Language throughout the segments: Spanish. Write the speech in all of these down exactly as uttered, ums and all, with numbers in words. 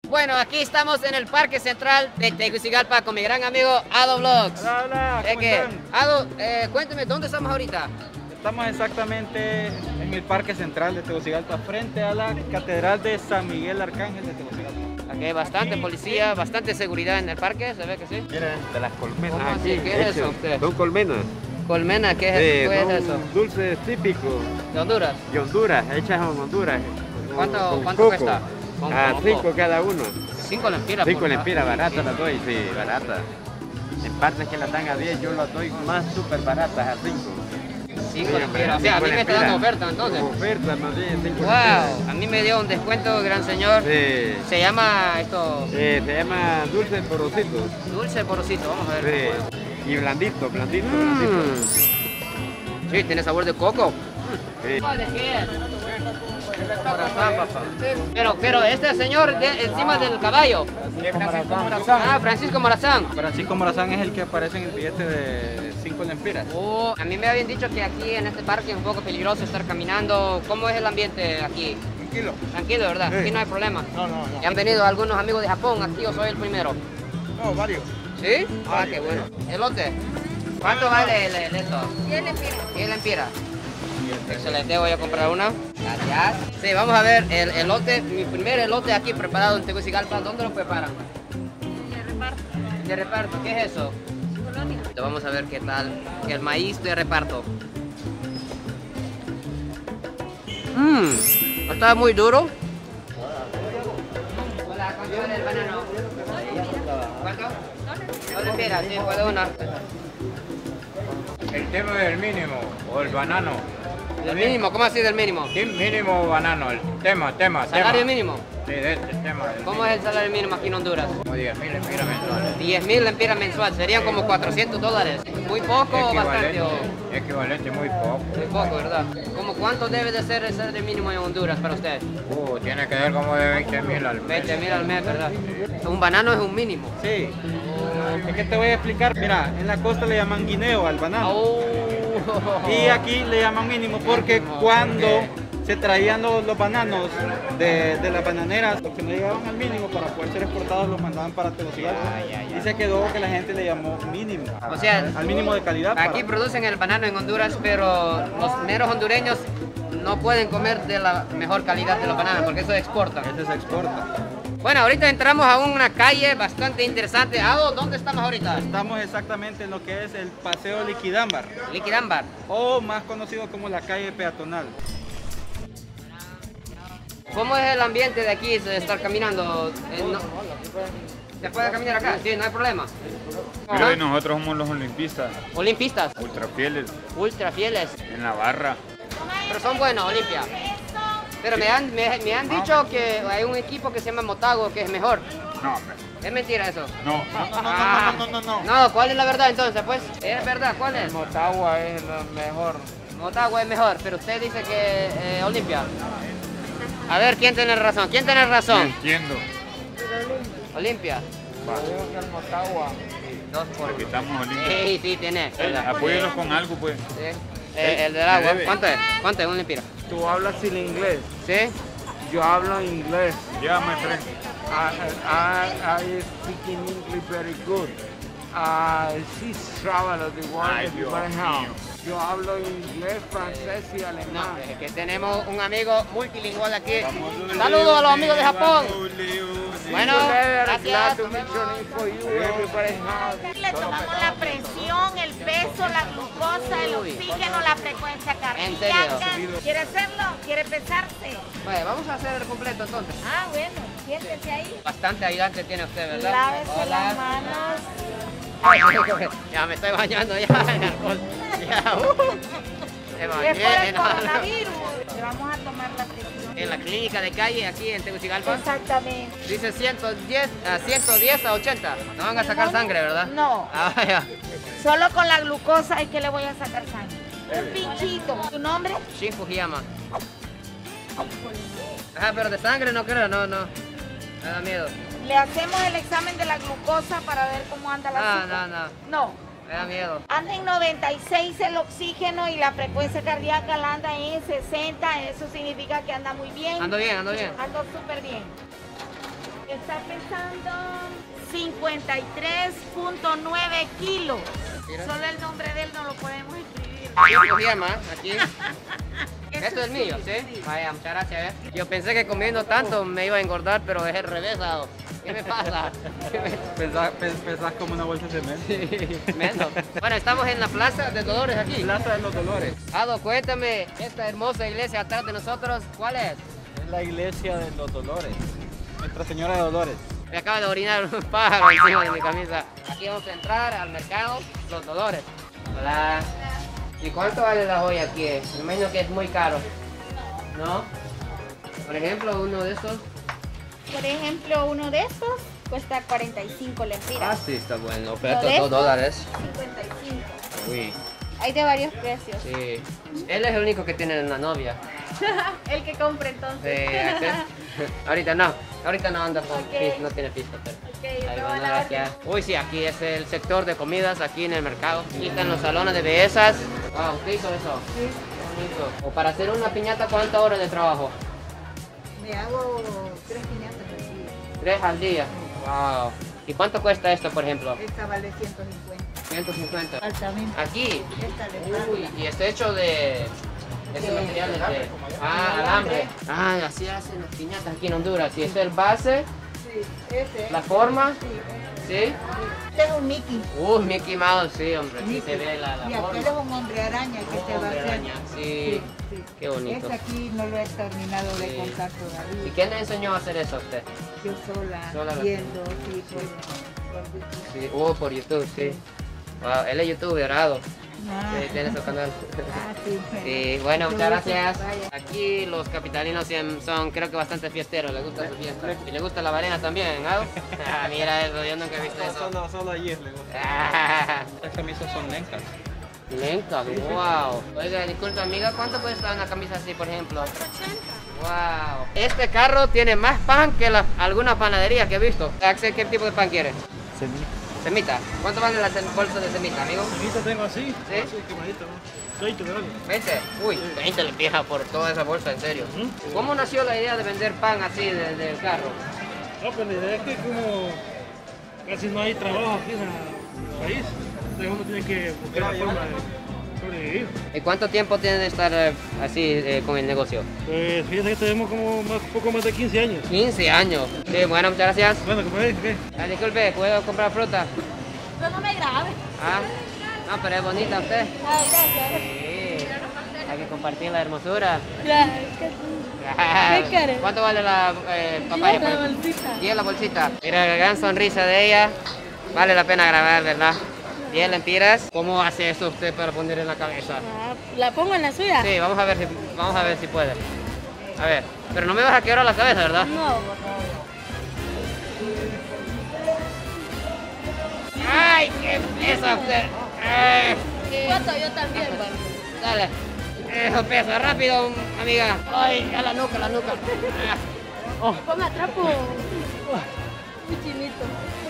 Bueno, aquí estamos en el Parque Central de Tegucigalpa con mi gran amigo Ado Vlogs. Hola, hola, ¿cómo que, están? Ado, eh, cuénteme, ¿dónde estamos ahorita? Estamos exactamente en el Parque Central de Tegucigalpa, frente a la catedral de San Miguel Arcángel de Tegucigalpa. Aquí hay bastante policía, bastante seguridad en el parque, ¿se ve que sí? Miren, de las colmenas ¿Cómo aquí. así? ¿Qué es eso, usted? Son colmenas. Colmena, ¿qué es, Sí, ¿qué es son eso? dulces típicos ¿De Honduras? de Honduras, hechas en Honduras. ¿Cuánto, con cuánto coco. cuesta? Con A coco. cinco cada uno. Cinco lempiras. Cinco por lempiras, favor. baratas Sí. las doy, sí, baratas. En partes que las dan a diez, yo las doy más súper baratas a cinco. Cinco Sí, lempiras. O sea, a mí cinco me está dando lempiras. oferta entonces. Oferta, más bien, cinco Wow, a mí me dio un descuento, gran señor. lempiras. Sí. Se llama esto Eh, se llama dulce porosito. dulce porosito, vamos a ver. Sí. Y blandito, blandito, Mm. blandito. Sí, tiene sabor de coco. Sí. ¿De qué es? Pero, pero este señor de, encima del caballo. Francisco Morazán. Ah, Francisco Morazán. Francisco Morazán es el que aparece en el billete de cinco lempiras. Oh, a mí me habían dicho que aquí en este parque es un poco peligroso estar caminando. ¿Cómo es el ambiente aquí? Tranquilo. Tranquilo, ¿verdad? Sí. Aquí no hay problema. No, no, no. ¿Y han venido algunos amigos de Japón? Aquí yo soy el primero. No, varios. ¿Sí? Ah, qué bueno. ¿Elote? ¿Cuánto vale el, el esto? diez lempiras. diez lempiras. Excelente, voy a comprar una. Gracias. Sí, vamos a ver el elote, mi primer elote aquí preparado en Tegucigalpa. ¿Dónde lo preparan? De reparto. De reparto, ¿qué es eso? Colonia. Vamos a ver qué tal el maíz de reparto. Mmm, ¿no está muy duro? Hola, ¿cuánto vale el banano? ¿Cuánto? Dos lempiras, sí, puedo una. El tema del mínimo o el banano. ¿Del mínimo? ¿Cómo así del mínimo? Sí, mínimo o banano, el tema, tema, ¿Salario tema. mínimo? Sí, de este tema. del ¿Cómo mínimo. es el salario mínimo aquí en Honduras? Como diez mil lempiras mensuales. diez mil lempiras mensual, serían como cuatrocientos dólares. ¿Muy poco o bastante? O... Equivalente muy poco. Muy poco, ¿verdad? ¿Cómo cuánto debe de ser el salario mínimo en Honduras para usted? Uh, tiene que ser como de veinte mil al mes. veinte mil al mes, ¿verdad? Un banano es un mínimo. Sí. Es que te voy a explicar. Mira, en la costa le llaman guineo al banano. Oh. Y aquí le llaman mínimo porque cuando se traían los, los bananos de, de las bananeras, los que no llegaban al mínimo para poder ser exportados los mandaban para Tegucigalpa. Y se quedó que la gente le llamó mínimo. O sea, al mínimo de calidad. aquí para- producen el banano en Honduras, pero los meros hondureños no pueden comer de la mejor calidad de los bananos porque eso exportan. Este se exporta. Bueno, ahorita entramos a una calle bastante interesante. Ado, ¿dónde estamos ahorita? Estamos exactamente en lo que es el Paseo Liquidámbar, Liquidámbar. o más conocido como la calle peatonal. ¿Cómo es el ambiente de aquí de estar caminando? Eh, no- ¿Se puede caminar acá? Sí, no hay problema. Mira, Ajá. y nosotros somos los olimpistas, Olimpistas, ultra fieles, ultra fieles, en la barra. pero son buenos, Olimpia. Pero me han, me, me han dicho que hay un equipo que se llama Motago que es mejor. No, hombre. Es mentira eso. No. Ah, no, no, no, no, ¿cuál es la verdad entonces? Pues, es verdad, ¿cuál es? Motagua es lo mejor. Motago es mejor, pero usted dice que eh, Olimpia. A ver, ¿quién tiene razón? ¿Quién tiene No razón? entiendo. Olimpia. Digo que el Motagua. Dos por... Aquí estamos olimpistas. Sí, sí, tiene. Eh, apóyenos con algo, pues. Sí. Eh, el del agua. Me debe. ¿Cuánto es? ¿Cuánto es un limpira? Tú hablas sin inglés. ¿Sí? Yo hablo inglés. Ya, my friend. I, I, I speak in English very good. Uh, she's traveler, the one Ay, that Dios you mío. Yo hablo inglés, francés y No, alemán. es que tenemos un amigo multilingüal aquí. Saludos a los amigos de Japón. Bueno, gracias. Nos vemos. Le tomamos la presión, el peso, la glucosa, el oxígeno, la frecuencia ¿En serio? cardíaca. ¿Quiere hacerlo? ¿Quiere pesarse? Bueno, vamos a hacer el completo entonces. Ah, bueno, siéntese ahí. Bastante ayudante tiene usted, ¿verdad? Lávese Hola. las manos. Ya me estoy bañando ya en alcohol. Ya, uh, me Es por bañé, el no, no. coronavirus. Le vamos a tomar la presión. En la clínica de calle aquí en Tegucigalpa. Exactamente. Dice ciento diez a ciento diez a ochenta. No van a sacar sangre, ¿verdad? No. Ah, vaya. Solo con la glucosa es que le voy a sacar sangre. Un pinchito. ¿Tu nombre? Shin Fujiyama. Ajá, pero de sangre no creo, no, no. Me da miedo. Le hacemos el examen de la glucosa para ver cómo anda la No, azúcar. no, no. No. Me da miedo. Anda en noventa y seis el oxígeno y la frecuencia cardíaca la anda en sesenta. Eso significa que anda muy bien. Ando bien, ando bien. Ando súper bien. Está pesando cincuenta y tres punto nueve kilos. Solo el nombre de él no lo podemos escribir. Fujiyama, aquí. Esto es el mío, ¿sí? Vaya, muchas gracias. ¿eh? Yo pensé que comiendo tanto me iba a engordar, pero es el revés, ¿no? ¿Qué me pasa? Pesás, pesás como una bolsa de cemento. Sí, menos. Bueno, estamos en la Plaza de Dolores aquí. Plaza de los Dolores. Ado, cuéntame, esta hermosa iglesia atrás de nosotros, ¿cuál es? Es la iglesia de los Dolores. Nuestra Señora de Dolores. Me acaba de orinar un pájaro encima de mi camisa. Aquí vamos a entrar al mercado Los Dolores. Hola. ¿Y cuánto vale la joya aquí? Me imagino que es muy caro, ¿no? Por ejemplo, uno de estos. Por ejemplo, uno de estos cuesta cuarenta y cinco Ah, lempiras. sí, está bueno. Lo Pero de dos dólares. cincuenta y cinco. Uy, Hay de varios precios. sí. Él es el único que tiene una novia. El que compre entonces. Sí, aquel. Ahorita no. Ahorita no anda con Ok. pis- no tiene pista. Pero. Ok, Ahí yo va, a no, la gracias. orden. Uy, sí, aquí es el sector de comidas, aquí en el mercado. Aquí están los salones de bellezas. Wow, ¿qué hizo eso? Sí. Qué bonito. O para hacer una piñata, ¿cuántas horas de trabajo? Me hago tres piñatas al día. Tres al día. Wow. ¿Y cuánto cuesta esto, por ejemplo? Esta vale ciento cincuenta. ciento cincuenta. Altamente. Aquí. Esta de Uy, y está hecho de... Ese De- material es de... de Ah, alambre. Ah, así hacen las piñatas aquí en Honduras. Y este es el base, Sí, ese. la forma. Sí, ¿Sí? este es un Mickey. Uy, Mickey Mouse, sí, hombre. Aquí Mickey. se ve la, la Y forma. aquel es un hombre araña que Oh, se va a hombre hacer. araña, sí. Sí, sí. Qué bonito. Este aquí no lo he terminado de Sí. cortar ¿Y todavía. quién le enseñó a hacer eso a usted? Yo sola, Sola lo viendo, sí, por, por YouTube. Sí, uh, por YouTube, sí. Wow, él es youtuber, dorado. Ah, Sí, tiene su canal. ah, sí, Sí, bueno, Yo muchas gusto, gracias. vaya. Aquí los capitalinos siem- son, creo que bastante fiesteros, les gusta su fiesta. Y les gusta la varena también, ¿no? Ah, mira eso, yo nunca he visto eso. Solo, solo ayer le gusta. Ah, Las camisas son lencas. lenta, wow. Oiga, disculpa amiga, ¿cuánto cuesta una camisa así, por ejemplo? Wow. Este carro tiene más pan que la, alguna panadería que he visto. Axel, ¿qué tipo de pan quieres? Semita. ¿Cuánto vale la sem- bolsa de semita, amigo? Semita tengo así, ¿Sí? así quemadito, ¿no? veinte, ¿verdad? ¿veinte? Uy, veinte le pija por toda esa bolsa, en serio. ¿Cómo nació la idea de vender pan así desde el carro? No, pues la idea es que como casi no hay trabajo aquí en el país, entonces uno tiene que buscar la forma de sobrevivir. ¿Y cuánto tiempo tiene de estar eh, así eh, con el negocio? Pues fíjense que tenemos como más, poco más de quince años. quince años. Sí, bueno, muchas gracias. Bueno, como ven, ¿qué? Ah, disculpe, ¿puedo comprar fruta? Pero no me grabe. Ah, no, pero es bonita usted. Ay, gracias. Sí, hay que compartir la hermosura. Gracias. Ah, ¿Qué quiere? ¿Cuánto vale la eh, papaya? Diez la por ejemplo? bolsita. diez la bolsita. Mira la gran sonrisa de ella. Vale la pena grabar, ¿verdad? diez lempiras. ¿Cómo hace eso usted para poner en la cabeza? Ah, ¿la pongo en la suya? Sí, vamos a ver si, vamos a ver si puede. A ver, pero no me vas a quebrar la cabeza, ¿verdad? No. ¡Ay, qué pesa usted! Ay, ¿Cuánto? Yo también, bueno. dale. Eso pesa, rápido, amiga. Ay, a la nuca, a la nuca. Ah. Ponga trapo. Muy chinito.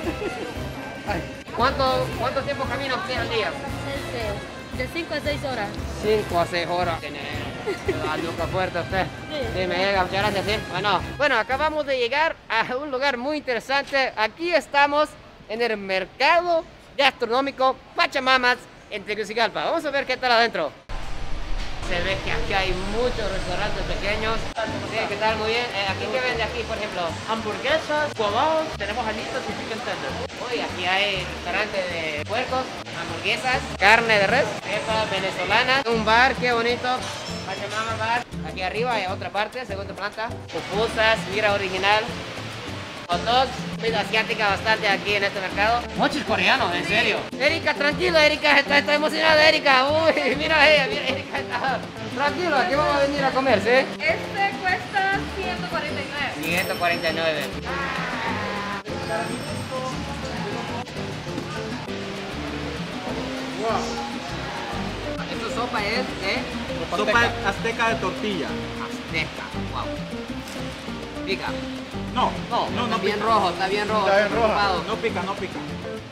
¿Cuánto, ¿Cuánto tiempo camina usted al día? Este, de cinco a seis horas. cinco a seis horas. Tiene la nuca fuerte usted. Sí. Sí, me llega, muchas gracias, sí. Bueno, bueno, acabamos de llegar a un lugar muy interesante. Aquí estamos en el mercado gastronómico Pachamamas en Tegucigalpa. Vamos a ver qué tal adentro. Se ve que aquí hay muchos restaurantes pequeños. Sí, ¿qué tal? Muy bien. Eh, ¿Aquí qué vende aquí, por ejemplo? Hamburguesas, cuabados, tenemos alitas y chicken tender. Uy, aquí hay restaurante de puercos, hamburguesas, carne de res, cepa venezolana, un bar, qué bonito, Pachamama Bar. Aquí arriba hay otra parte, segunda planta, pupusas, mira original, hot dogs, comida asiática bastante aquí en este mercado. Mochis coreanos, en serio. Erika, tranquilo, Erika, está, está emocionada, Erika. Uy, mira a ella, mira, Erika está tranquilo, aquí vamos a venir a comer, ¿sí? Este cuesta ciento cuarenta y nueve. ciento cuarenta y nueve. Esta sopa es de Sopa azteca de tortilla. azteca. Wow. Pica. No, No, no, está no bien pica. rojo, está bien rojo. Está bien roja. preocupado. No pica, no pica.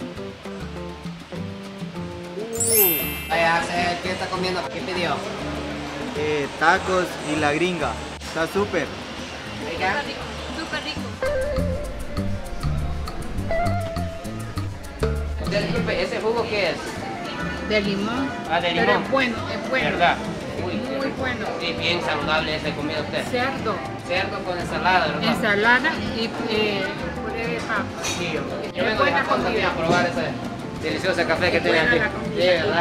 Vaya, Axel, ¿qué está comiendo? ¿Qué pidió? Eh, tacos y la gringa. Está súper. ¿Rica? Súper rico. qué es? De limón. Ah, de Pero limón. es bueno, es bueno. ¿Verdad? Uy, Muy bueno. sí, bien saludable esa comida usted. Cerdo, Cerdo con ensalada, ¿verdad? ensalada y eh, puré de papa. Sí, yo, yo Es vengo de buena Japón también a comida. probar ese delicioso café que Es tiene buena aquí. la comida. Sí, ¿verdad?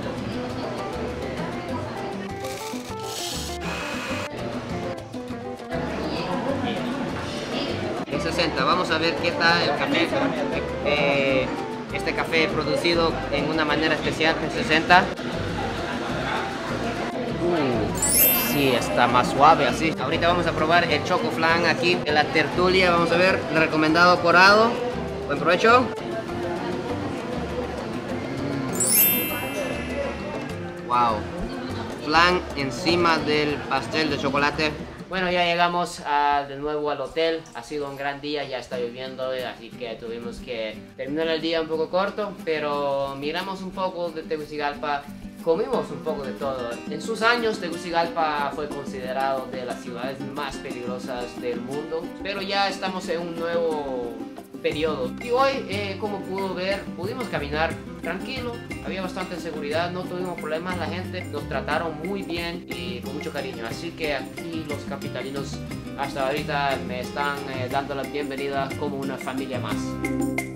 En sesenta, vamos a ver qué tal el café. Eh, este café producido en una manera especial en sesenta. Uh, sí, está más suave así. Ahorita vamos a probar el choco flan aquí en la tertulia. Vamos a ver, el recomendado corado. Buen provecho. Wow, flan encima del pastel de chocolate. Bueno, ya llegamos a, de nuevo al hotel. Ha sido un gran día, ya está lloviendo, así que tuvimos que terminar el día un poco corto, pero miramos un poco de Tegucigalpa, comimos un poco de todo. En sus años, Tegucigalpa fue considerado de las ciudades más peligrosas del mundo, pero ya estamos en un nuevo periodo. Y hoy, eh, como pudo ver, pudimos caminar tranquilo, había bastante seguridad, no tuvimos problemas, la gente nos trataron muy bien y con mucho cariño, así que aquí los capitalinos hasta ahorita me están eh, dando la bienvenida como una familia más.